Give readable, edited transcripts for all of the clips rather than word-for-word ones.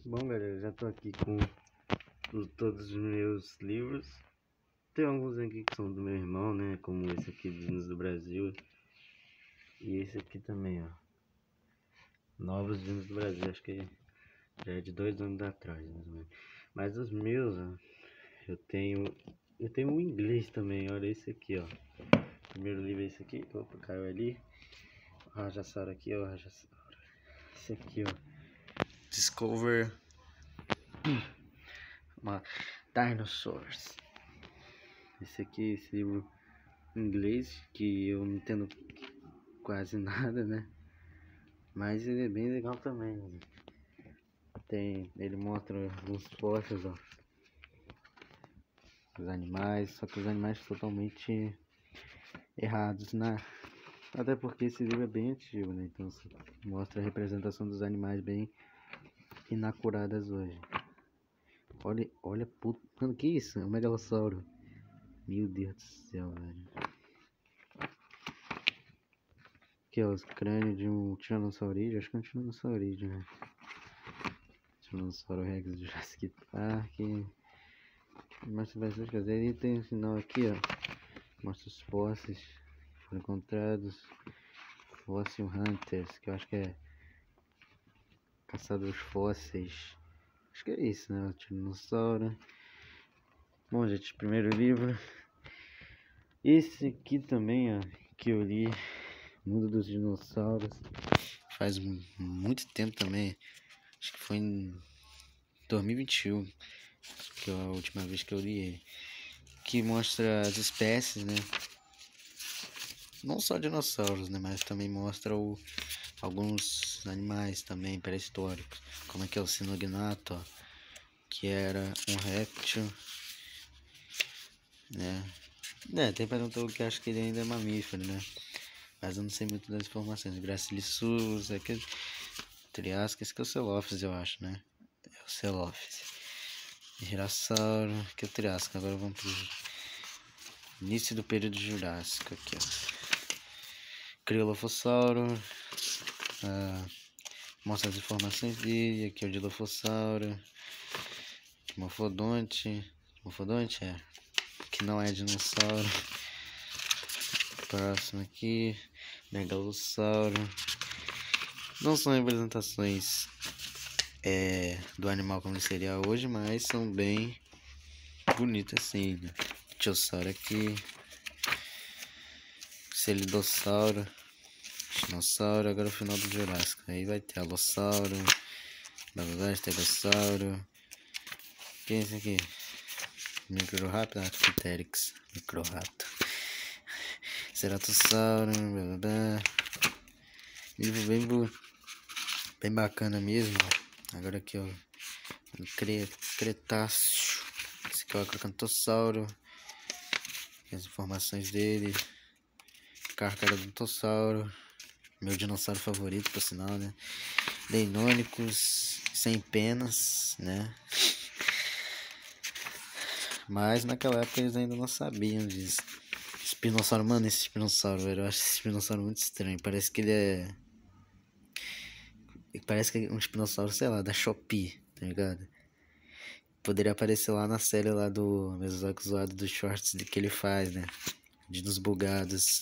Bom, galera, já tô aqui com todos os meus livros. Tem alguns aqui que são do meu irmão, né? Como esse aqui dos Hinos do Brasil. E esse aqui também, ó. Novos Hinos do Brasil. Acho que já é de 2 anos atrás, mais ou menos. Mas os meus, ó, eu tenho um inglês também. Olha esse aqui, ó. O primeiro livro é esse aqui. Opa, caiu ali. O Rajassauro aqui, ó. Rajassauro. Esse aqui, ó. Discover Dinosaurs. Esse livro em inglês, que eu não entendo quase nada, né? Mas ele é bem legal também. Ele mostra alguns fósseis, ó, dos animais, só que os animais totalmente errados, né? Até porque esse livro é bem antigo, né? Então mostra a representação dos animais bem inacuradas hoje. Olha, puto, mano, que isso? É um megalossauro. Meu Deus do céu, velho. Aqui, ó, os crânios de um tiranossauro, acho que é um tiranossauro, né? Tiranossauro Rex do Jurassic Park. Mostra bastante coisa. Aí tem um sinal aqui, ó. Mostra os fósseis que foram encontrados. Fossil Hunters, que eu acho que é caçadores fósseis. Acho que é isso, né? O tiranossauro. Bom, gente, primeiro livro. Esse aqui também, ó, que eu li, Mundo dos Dinossauros. Faz muito tempo também. Acho que foi em 2021, que é a última vez que eu li ele. Que mostra as espécies, né? Não só dinossauros, né? Mas também mostra alguns animais também pré-históricos. Como é que é o Sinognato, ó, que era um réptil, né? Tem perguntou que acho que ele ainda é mamífero, né? Mas eu não sei muito das informações. Gracilissus, aqui, Triasca, esse que é o Celophes, eu acho, né? É o Celophes. Girassauro, que é o Triasca. Agora vamos pro início do período Jurássico aqui, ó. Criolofossauro, mostra as informações dele. Aqui é o Dilophosauro, Dimorphodonte é, que não é dinossauro. Próximo aqui, Megalossauro. Não são representações do animal como ele seria hoje, mas são bem bonitas assim, né? Tiosauro aqui, Celidossauro, Dinossauro. Agora o final do Jurássico. Aí vai ter Alossauro, Estegossauro. Quem é esse aqui? Microraptor, Arquipteryx, Microrato. Ceratossauro, blá blá blá. Livro bem bacana mesmo. Agora aqui, ó, Cretáceo. Esse aqui é o Acrocantossauro. As informações dele. Carcharodontosauro, meu dinossauro favorito, por sinal, né? Deinonychus, sem penas, né? Mas naquela época eles ainda não sabiam disso. Espinossauro, mano, esse espinossauro, velho, eu acho esse espinossauro muito estranho. Parece que ele é... Parece que é um espinossauro, sei lá, da Shopee, tá ligado? Poderia aparecer lá na série lá do Mesozoico Zoado dos shorts que ele faz, né? Dinos bugados.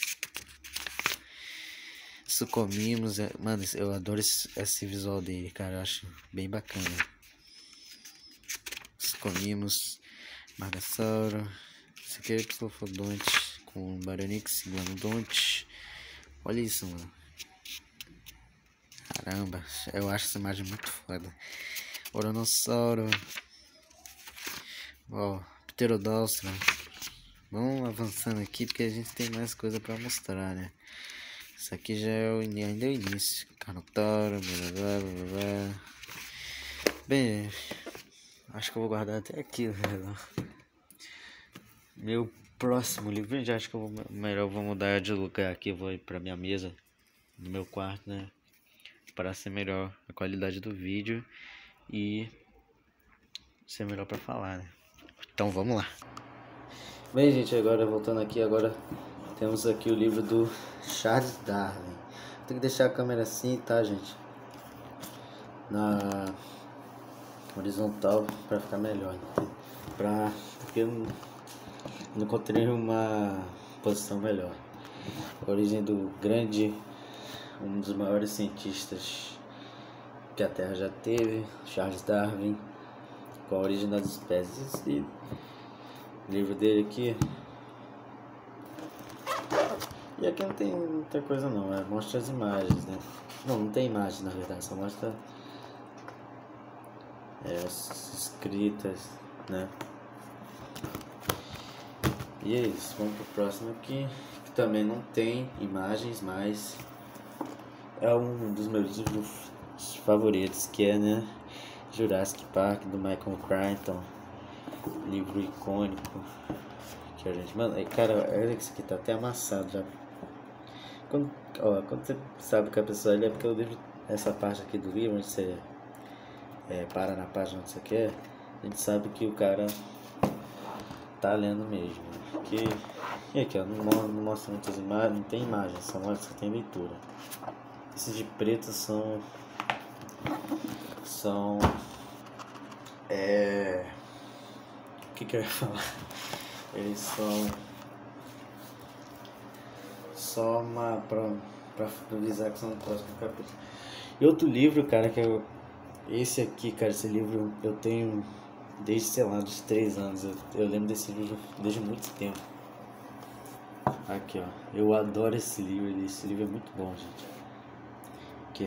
Sucomimos, mano, eu adoro esse visual dele, cara, eu acho bem bacana. Sucomimos, Margasauro, esse aqui é Psilophodonte com Baryonyx, Iguanodonte. Olha isso, mano. Caramba, eu acho essa imagem muito foda. Oronossauro, ó, Pterodaustro. Vamos avançando aqui porque a gente tem mais coisa pra mostrar, né? Isso aqui já é ainda é o início. Carnotauro, blá blá blá blá. Bem, acho que eu vou guardar até aqui, velho. Meu próximo livro, já acho que eu vou mudar de lugar aqui. Eu vou ir pra minha mesa, no meu quarto, né? Para ser melhor a qualidade do vídeo e ser melhor pra falar, né? Então vamos lá. Bem, gente, agora voltando aqui, agora temos aqui o livro do Charles Darwin. Tem que deixar a câmera assim, tá, gente? horizontal para ficar melhor, porque eu não encontrei uma posição melhor. A origem do grande, um dos maiores cientistas que a Terra já teve, Charles Darwin, com a origem das espécies. Esse livro dele aqui. E aqui não tem muita coisa não, mostra as imagens, né? Não tem imagem na verdade, só mostra as escritas, né? E é isso, vamos pro próximo aqui, que também não tem imagens, mas é um dos meus livros favoritos, que é, né, Jurassic Park, do Michael Crichton, livro icônico que a gente... Mano, cara, olha que isso aqui tá até amassado já. Quando você sabe que a pessoa é porque o livro, essa parte aqui do livro, onde você para na página onde você quer, a gente sabe que o cara tá lendo mesmo. E aqui, ó, não mostra muitas imagens, não tem imagens, só tem leitura. Esses de preto são o que eu ia falar? Eles são só pra avisar que são no próximo capítulo. E outro livro, cara, esse aqui, cara, esse livro eu tenho desde, sei lá, dos 3 anos. Eu lembro desse livro desde muito tempo. Aqui, ó, eu adoro esse livro é muito bom, gente. Aqui,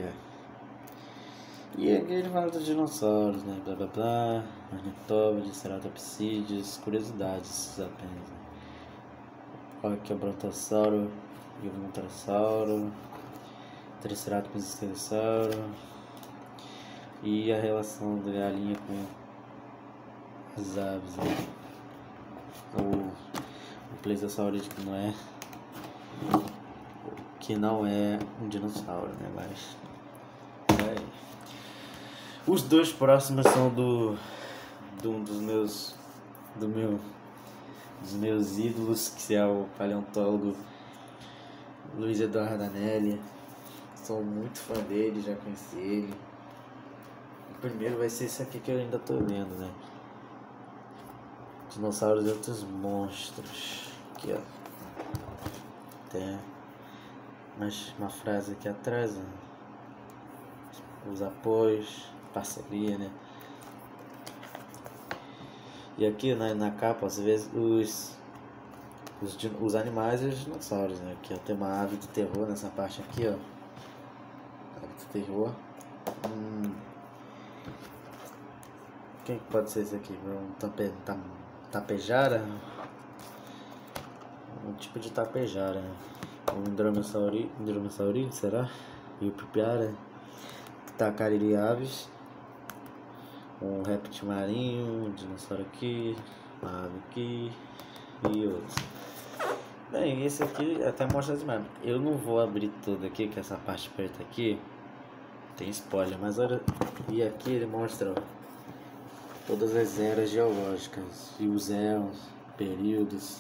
e aqui ele fala dos dinossauros, né, blá blá blá, ornitópodes, ceratopsídeos, curiosidades apenas, né? Olha aqui o brontossauro e o montossauro, triceratops e esteliosauro, e a relação da galinha com as aves, né? O plesiosaurídeo que não é um dinossauro, né, mas os dois próximos são dos meus ídolos, que é o paleontólogo Luiz Eduardo Anelli. Sou muito fã dele, já conheci ele. O primeiro vai ser esse aqui que eu ainda tô lendo, né? Dinossauros e outros monstros. Aqui, ó. Tem uma frase aqui atrás, ó. Os apoios, parceria, né? E aqui na capa você vê os animais e os dinossauros, né? Aqui ó, tem uma ave do terror nessa parte aqui, ó. Ave do terror. Quem que pode ser esse aqui? Tapejara? Um tipo de tapejara, né? Um Dromaeosauri, será? E o Pipiara. Tacariri aves. Um réptil marinho, um dinossauro aqui, uma ave aqui e outros. Bem, esse aqui até mostra as imagens. Eu não vou abrir tudo aqui, que essa parte preta aqui tem spoiler, mas olha, e aqui ele mostra, ó, todas as eras geológicas e os éons, períodos.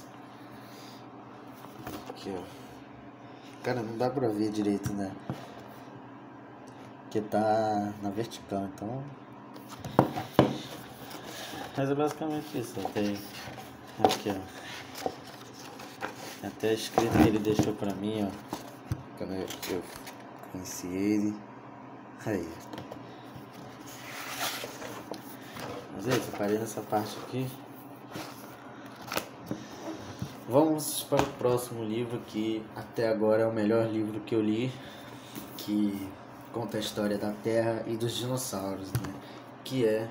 Aqui, ó. Cara, não dá pra ver direito, né? Porque tá na vertical, então. Mas é basicamente isso, ó. Tem aqui, ó. Tem até a escrita que ele deixou pra mim, ó. Quando eu conheci ele. Aí. Mas é isso, eu parei nessa parte aqui. Vamos para o próximo livro, que até agora é o melhor livro que eu li, que conta a história da Terra e dos dinossauros, né? Que é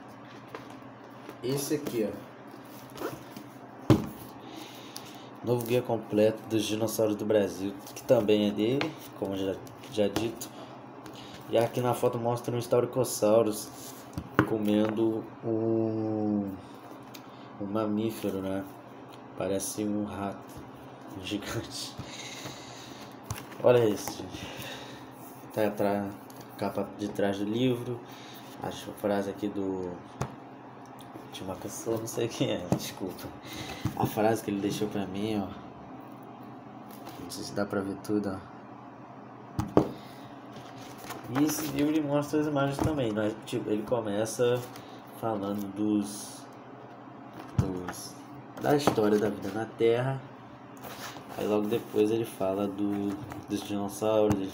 esse aqui, ó. Novo Guia Completo dos Dinossauros do Brasil, que também é dele, como já dito. E aqui na foto mostra um Staurikosaurus comendo um mamífero, né? Parece um rato gigante. Olha isso, gente. Tá atrás, capa de trás do livro. Acho a frase aqui de uma pessoa, não sei quem é, desculpa. A frase que ele deixou pra mim, ó. Não sei se dá pra ver tudo, ó. E esse livro ele mostra as imagens também, né? Tipo, ele começa falando da história da vida na Terra. Aí logo depois ele fala dos dinossauros, ele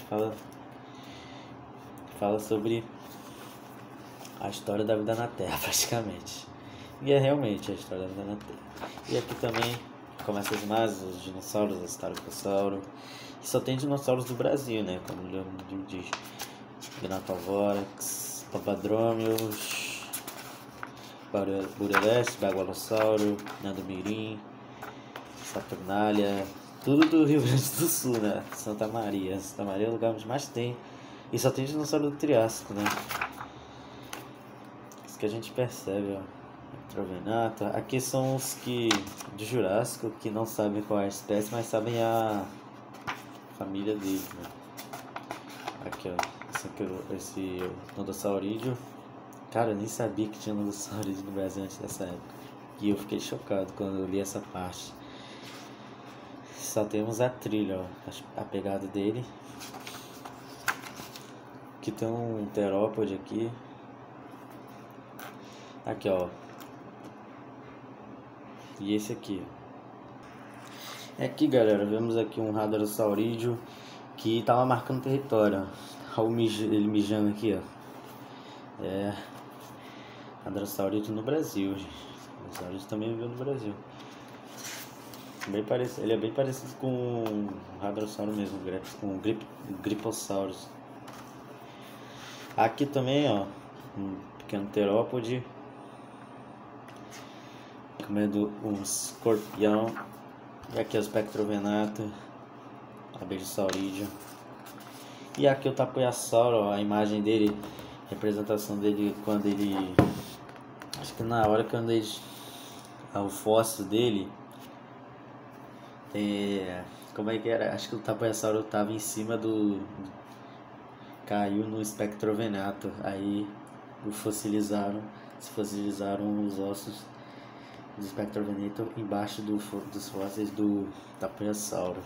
fala sobre a história da vida na Terra, praticamente. E é realmente a história da vida na Terra. E aqui também começa as imagens, os dinossauros, a Staracossauro. E só tem dinossauros do Brasil, né? Como o livro diz. Gnatavorax, Papadromius, Bureleste, Bagualossauro, Nandomirim, Saturnália, tudo do Rio Grande do Sul, né? Santa Maria é o lugar onde mais tem. E só tem dinossauro do Triássico, né? Isso que a gente percebe, ó. Trovenato. Aqui são os que do Jurássico que não sabem qual é a espécie, mas sabem a família deles, né? Aqui, ó. Esse Nodossaurídeo. Cara, eu nem sabia que tinha Nodossaurídeo no Brasil antes dessa época. E eu fiquei chocado quando eu li essa parte. Só temos a trilha, ó, a pegada dele. Aqui tem um terópode aqui. Aqui, ó. E esse aqui. Aqui, galera, vemos aqui um Hadrossaurídeo que tava marcando território. Olha ele mijando aqui, ó. É. Hadrossaurídeo no Brasil, gente. Hadrossaurídeo também viveu no Brasil. Bem parecido, ele é bem parecido com o Hadrossauro mesmo, com o Griposaurus. Aqui também, ó, um pequeno terópode comendo um escorpião. E aqui é o Spectrovenato, a Beijosaurídeo. E aqui o Tapuiasauro, ó, a imagem dele, representação dele quando ele... Acho que na hora quando ele... O fóssil dele... como é que era? Acho que o Tapuiasauro tava em cima caiu no Spectrovenato. Aí se fossilizaram os ossos do Spectrovenato embaixo dos fósseis do Tapuiasauro.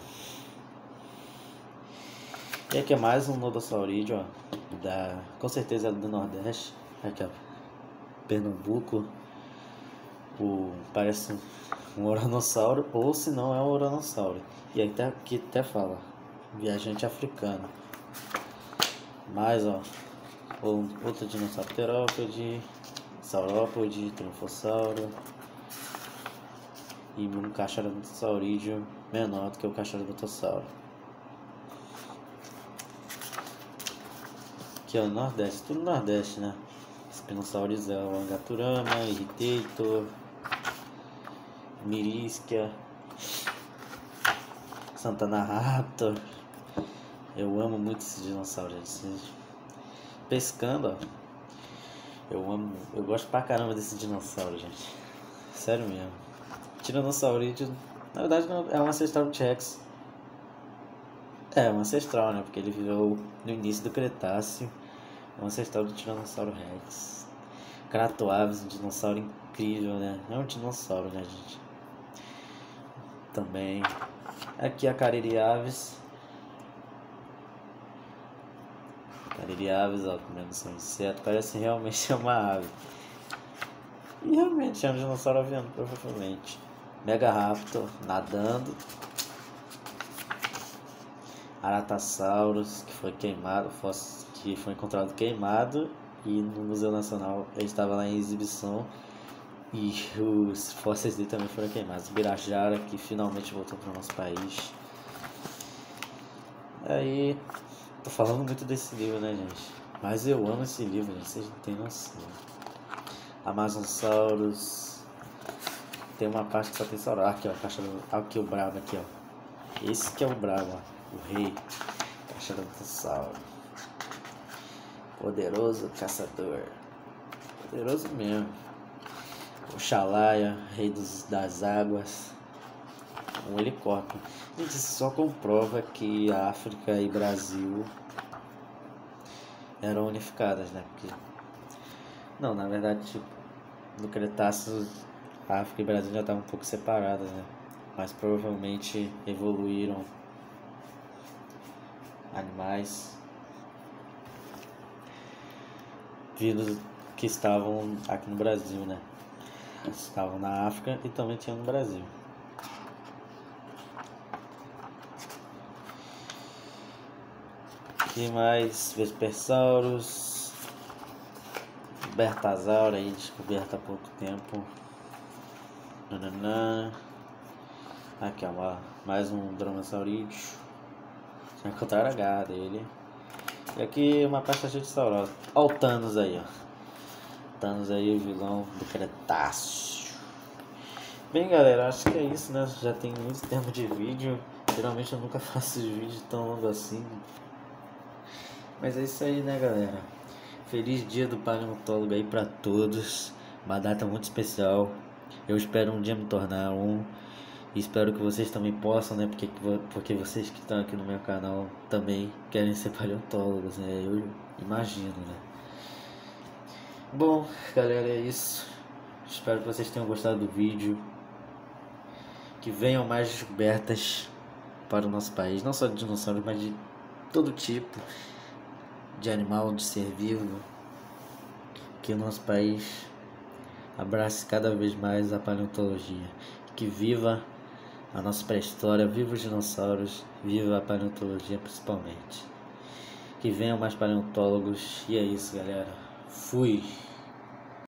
E aqui é mais um Nodossaurídeo, ó, com certeza é do Nordeste. Aqui, ó, Pernambuco. Parece um Uranossauro, ou se não é um Uranossauro. E aí aqui até fala viajante africano. Mais, ó, outro dinossauro terópode, saurópode, trinfossauro. E um Cachalodontosaurídeo menor do que o Cachalodontossauro. Aqui é o Nordeste, tudo Nordeste, né? Spinosaurusel, Angaturama, Irritator, Miriskia, Santana Raptor. Eu amo muito esse dinossauro, gente. Pescando, ó. Eu gosto pra caramba desse dinossauro, gente. Sério mesmo. Tiranossauro, na verdade é um ancestral do T-Rex. É um ancestral, né? Porque ele viveu no início do Cretáceo. É um ancestral do Tiranossauro Rex. Cratoavis, um dinossauro incrível, né? É um dinossauro, né, gente? Também. Aqui a Caririaves. Caririaves, ó, comendo seu inseto. Parece realmente uma ave. E realmente é um dinossauro aviano, provavelmente. Megaraptor, nadando. Aratasaurus, que foi queimado, que foi encontrado queimado. E no Museu Nacional ele estava lá em exibição. E os fósseis dele também foram queimados. Birajara, que finalmente voltou para o nosso país. Aí, tô falando muito desse livro, né, gente? Mas eu amo esse livro, gente. Vocês não têm noção. Amazonsaurus. Tem uma parte que só tem sauro. Aqui, ó. Aqui o brabo, aqui, ó. Esse que é o brabo, ó. O rei. Cachalodontossauro. Poderoso caçador. Poderoso mesmo. Oxalaia, rei das águas. Um helicóptero. Gente, isso só comprova que a África e Brasil eram unificadas, né? Porque... Não, na verdade, tipo, no Cretáceo, a África e Brasil já estavam um pouco separadas, né? Mas provavelmente evoluíram animais vindo que estavam aqui no Brasil, né? Estavam na África e também tinham no Brasil. Aqui mais Vespersaurus, Bertasaura aí, descoberta há pouco tempo. Nananã. Aqui ó, mais um Dromaeosauridae. Já encontraram H dele. E aqui uma pasta cheia de Saurosa. Olha o Thanos aí, ó. Thanos aí, o vilão do Cretáceo. Bem, galera, acho que é isso, né? Já tem muito tempo de vídeo. Geralmente eu nunca faço vídeo tão longo assim. Mas é isso aí, né, galera? Feliz dia do paleontólogo aí pra todos. Uma data muito especial. Eu espero um dia me tornar um. E espero que vocês também possam, né? Porque vocês que estão aqui no meu canal também querem ser paleontólogos, né? Eu imagino, né? Bom, galera, é isso. Espero que vocês tenham gostado do vídeo. Que venham mais descobertas para o nosso país. Não só de dinossauros, mas de todo tipo de animal, de ser vivo. Que o nosso país abrace cada vez mais a paleontologia. Que viva a nossa pré-história, viva os dinossauros, viva a paleontologia principalmente. Que venham mais paleontólogos. E é isso, galera. Fui!